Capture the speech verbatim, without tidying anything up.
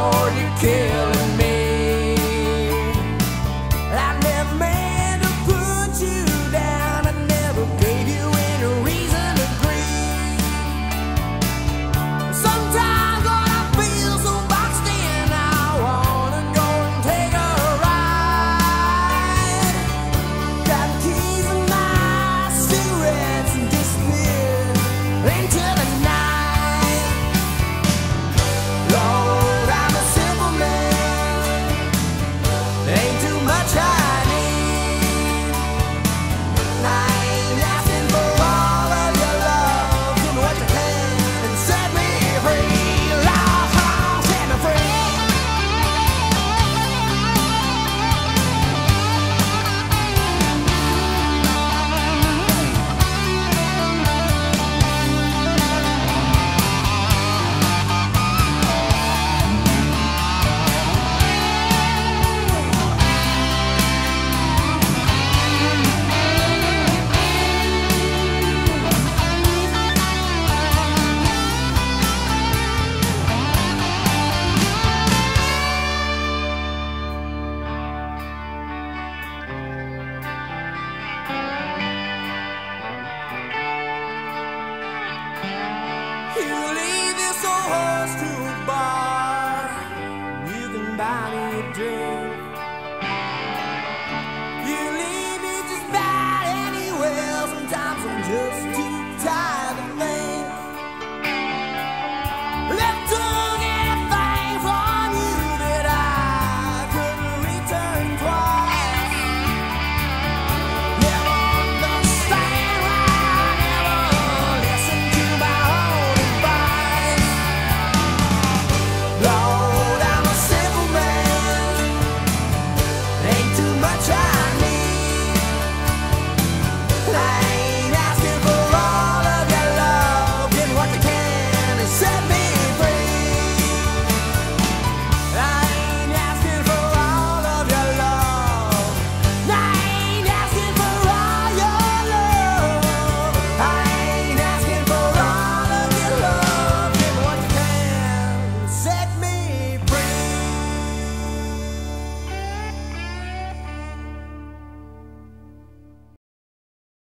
Lord, you're killing me. I never meant to put you down. I never gave you any reason to grieve. Sometimes when I feel so boxed in, I wanna go and take a ride. Got the keys and my cigarettes and disappear into the night. Lord, I'm a simple man. Ain't too much I need. I ain't asking for all of your love. Give me what you can and set me free. Lord, set me free. You leave this old horse to a bar. You can buy me a drink.